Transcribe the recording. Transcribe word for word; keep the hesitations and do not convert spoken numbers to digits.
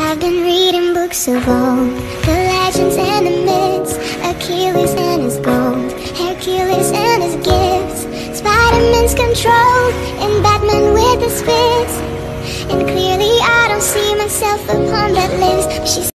I've been reading books of old, the legends and the myths, Achilles and his gold, Hercules and his gifts, Spider-Man's control, and Batman with his fists. And clearly I don't see myself upon that list. She's